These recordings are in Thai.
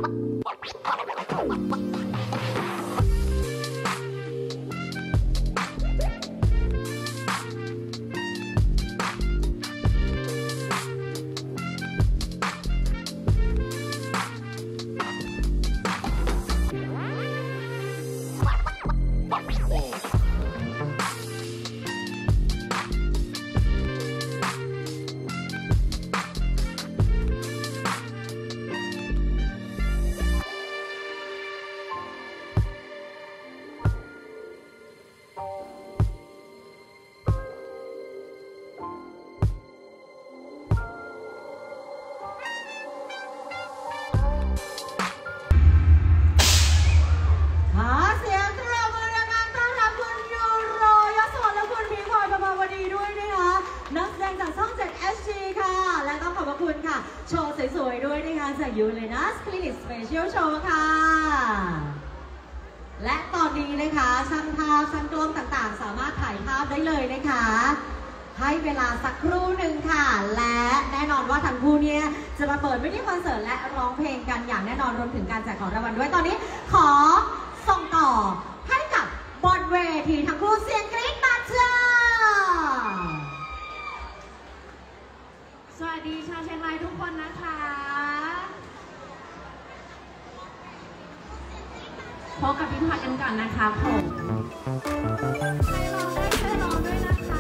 โชว์สวยๆด้วยนะคะจากยูเรนัสคลินิกสเปเชียลโชว์ค่ะและตอนนี้นะคะช่างภาพช่างกล้องต่างๆสามารถถ่ายภาพได้เลยนะคะให้เวลาสักครู่หนึ่งค่ะและแน่นอนว่าทั้งคู่เนี่ยจะมาเปิดวิดีโอคอนเสิร์ตและร้องเพลงกันอย่างแน่นอนรวมถึงการแจกของรางวัลด้วยตอนนี้ขอส่งต่อให้กับบนเวทีทั้งคู่เสียงกรี๊ดมาเจ้าสวัสดีชาวเชียงรายทุกคนนะคะพบกับพี่พัดกันก่อนนะคะผมใครรอได้ช่วยรอด้วยนะคะ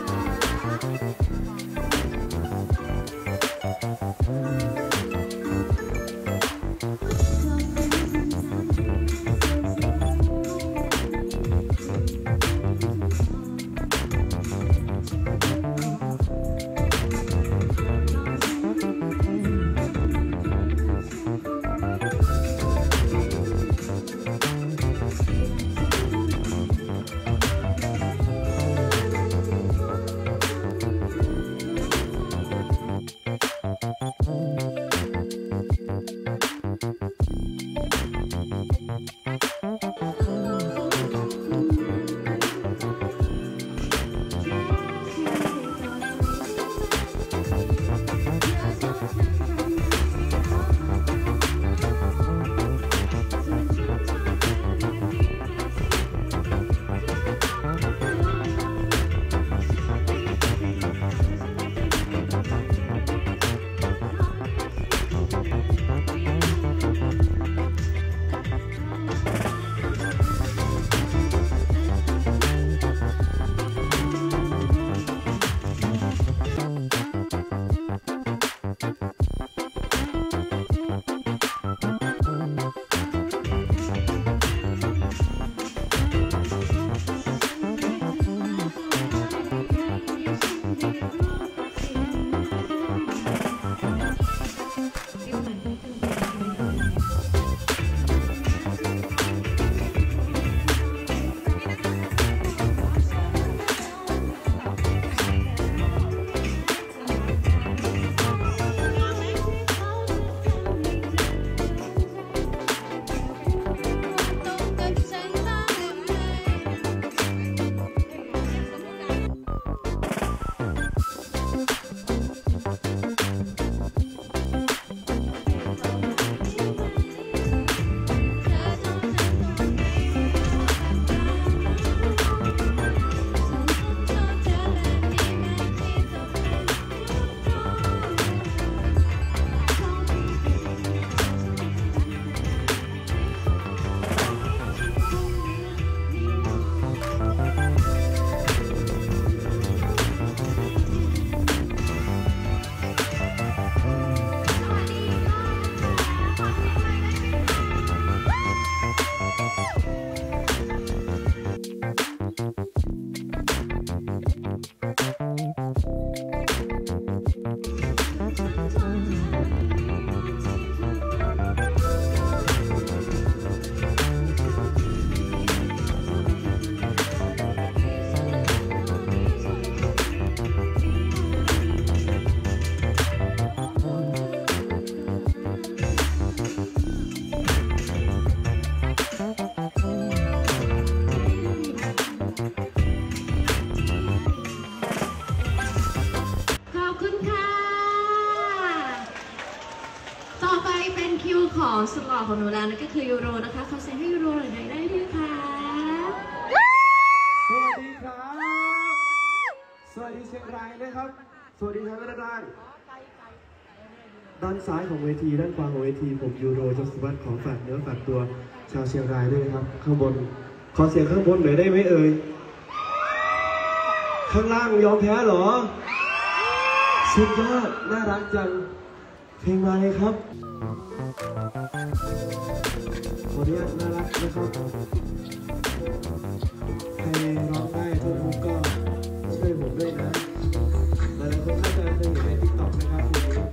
ดหล่อของหนูแล้วนั่นก็คือยูโรนะคะขอเสียงให้ยูโรหน่อยได้ไหมคะสวัสดีครับสวัสดีเชียงรายนะครับสวัสดีครับด้านซ้ายของเวทีด้านขวาของเวทีผมยูโรจสวัสดิ์ของฝากเนื้อฝากตัวชาวเชียงรายด้วยนะครับข้างบนขอเสียงข้างบนหน่อยได้ไหมเอ่ยข้างล่างยอมแพ้เหรอสุดยอดน่ารักจังเพลงมาเลยครับขออนุญาตน่ารักนะครับใครร้องได้ทุกคนก็ช่วยผมด้วยนะหลายคนน่าจะเคยเห็นใน TikTok นะครับเพลงนี้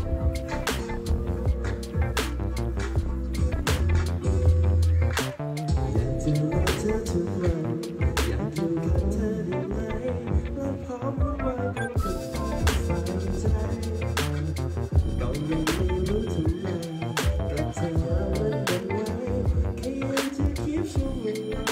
อยากจะรอเธอทุกวันอยากอยู่กับเธอได้ไหมและพร้อมรู้ว่าเป็นกับฝันใจก็ยังไม่รู้ทำไมกับเธอมันเป็นไงแค่อยากจะคีบช่วงเวลา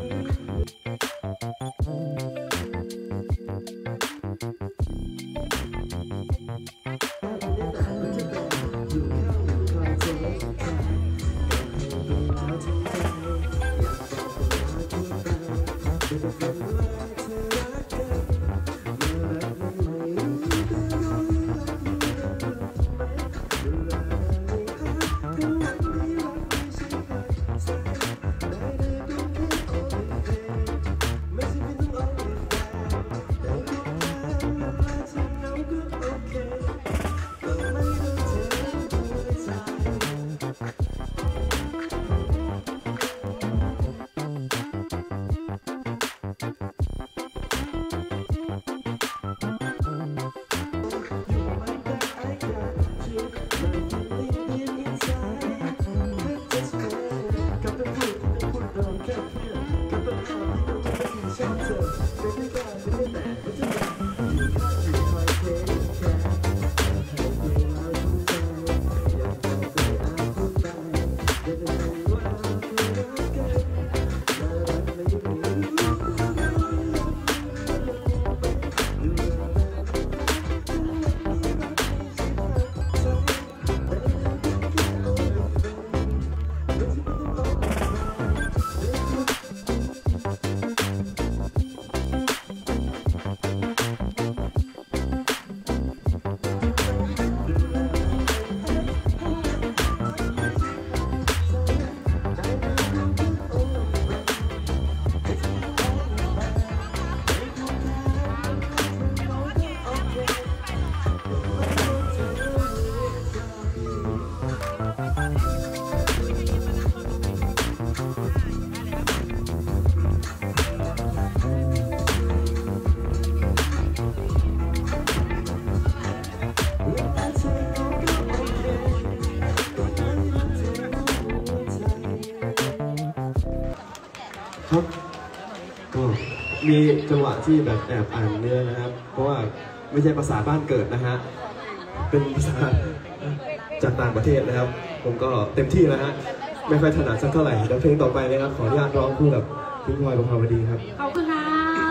ครับก็มีจังหวะที่แบบแอบอ่านเนื้อนะครับเพราะว่าไม่ใช่ภาษาบ้านเกิดนะฮะเป็นภาษาจากต่างประเทศนะครับผมก็เต็มที่แล้วฮะไม่ค่อยถนัดสักเท่าไหร่เดี๋ยวเพลงต่อไปนะครับขออนุญาตร้องคู่กับพิงพลอยประภาวดีครับขอบคุณค่ะ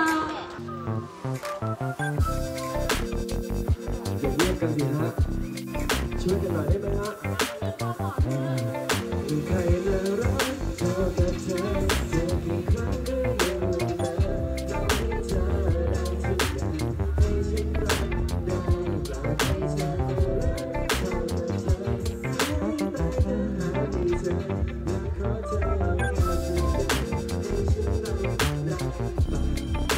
อย่าเงียบกันสิฮะช่วยกันหน่อยได้ไหมฮะใครน่ารักเท่ากับเธอเพียงครั้งเดียวเราให้เธอได้ทุกอย่างให้ฉันรักได้เปล่าให้เธอได้รักเท่ากับเธอให้แต่หาดีเธอและขอเธอแค่ทุกอย่างให้ฉันรักได้เปล่า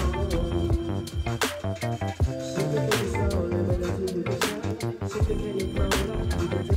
ฉันก็แค่เศร้าและไม่ได้ที่อยู่กับฉันก็แค่ยังเฝ้ารักอยู่กับเธอ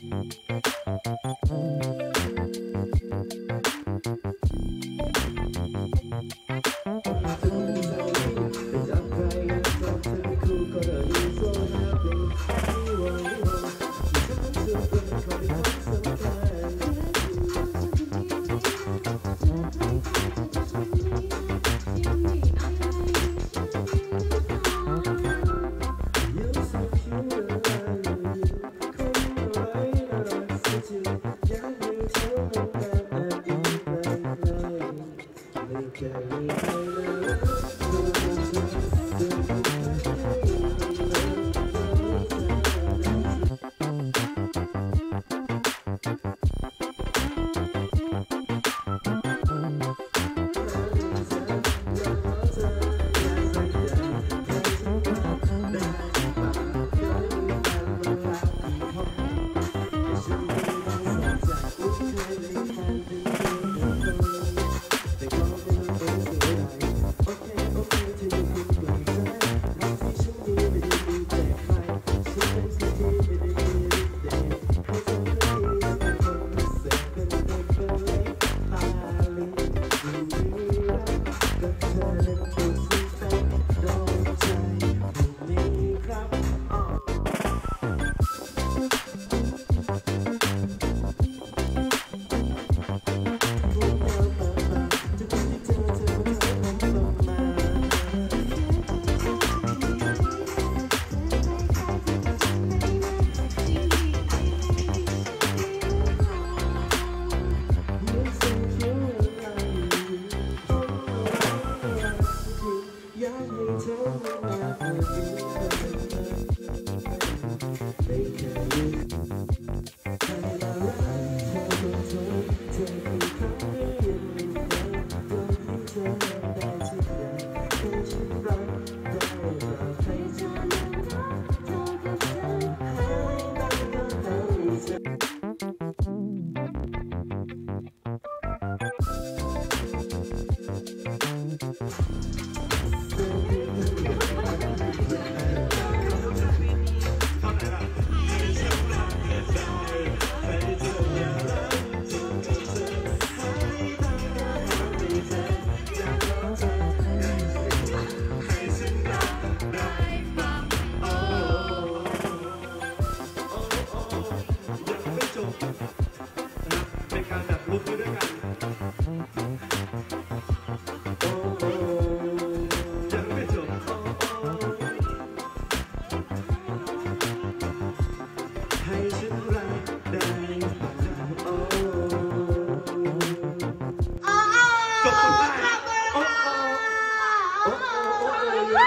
การแบบลุกขึ้นด้วยกันโอ้โอ้ยังไม่จบโอ้โอ้ให้ฉันรักได้โอ้จบคนได้โอ้โอ้โอ้โอ้โอ้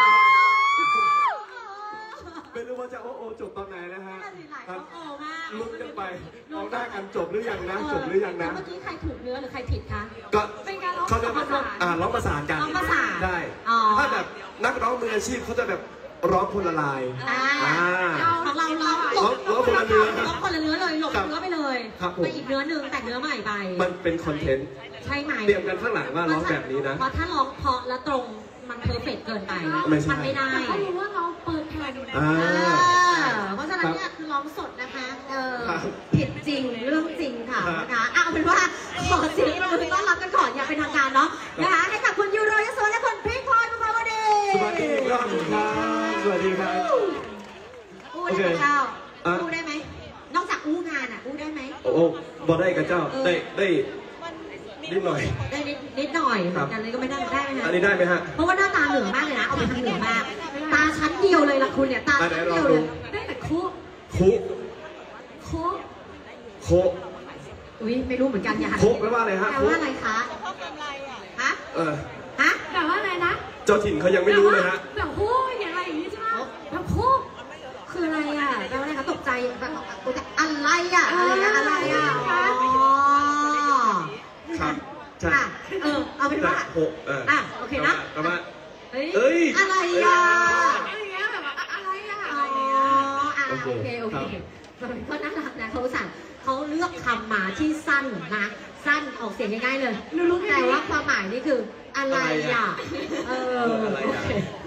ไม่รู้ว่าจะโอ้โอ้จบตอนไหนนะฮะครับโอ้มากลุ้นกันไปมองหน้ากันจบหรือยังนะจบหรือยังนะเมื่อกี้ใครถูกเนื้อหรือใครผิดคะก็เป็นการร้องเขาจะประสานร้องประสานกันร้องประสานได้อ๋อถ้าแบบนักร้องมืออาชีพเขาจะแบบร้องคนละลายอ่าของเราร้องหลบร้องคนละเนื้อร้องคนละเนื้อเลยหลบครับเนื้อไปเลยครับผมไปอีกเนื้อหนึ่งแต่งเนื้อใหม่ไปมันเป็นคอนเทนต์ใช่ไหมเตรียมกันข้างหลังว่าร้องแบบนี้นะเพราะถ้าร้องเพราะและตรงมันเพอร์เฟกต์เกินไปไม่ใช่มันไม่ได้แต่เขารู้ว่าเราเปิดแผ่นอ่าเพราะฉะนั้นเนี่ยคือร้องสดนะคะครับผิดจริงเรื่องจริงค่ะครับนะคะเอาเป็นว่าขอเสียงปรบมือต้อนรับกันก่อนอย่างเป็นทางการเนาะนะคะให้กับคุณยูโรยศวรและคุณพิพรบุพาวดีสวัสดีอีกรอบหนึ่งครับสวัสดีครับอู้ได้ไหมเจ้าอ่ะอู้ได้ไหมนอกจากอู้งานอ่ะอู้ได้ไหมโอ้โหบอได้กับเจ้าได้นิดหน่อยได้นิดหน่อยเหมือนกันเลยก็ไม่ได้ไหมอันคะนี้ได้ไหมฮะเพราะว่าหน้าตาเหนือมากเลยนะเอาไปทางเหนือมากตาชั้นเดียวเลยล่ะคุณเนี่ยตาชั้นเดียวเลยได้แต่คุคุคุโคอุ้ยไม่รู้เหมือนกันอย่าโคแปลว่าอะไรฮะแปลว่าอะไรคะฮะ ฮะแบบว่าอะไรนะเจ้าถิ่นเขายังไม่รู้เลยฮะแบบคุอย่างไรอย่างนี้ใช่ไหมแบบคุคืออะไรอ่ะแปลว่าอะไรคะตกใจแบบอะไรอ่ะอะไรอ่ะอ๋อครับใช่ค่ะเอาเป็นว่าโคโอเคนะแปลว่าเฮ้ยเอ้ยอะไรอ่ะอะไรอย่างเงี้ยแบบว่าอะไรอะอ๋อะไรอย่างเงี้ยอโอเคก็น่ารักนะเขาสั่งเขาเลือกคำมาที่สั้นนะสั้นออกเสียงง่ายๆเลยแต่ว่าความหมายนี่คืออะไรอ่ะโอเค